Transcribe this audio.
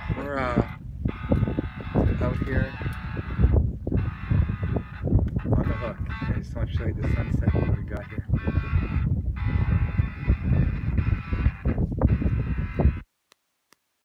We're out here on the hook. I just want to show you the sunset we got here.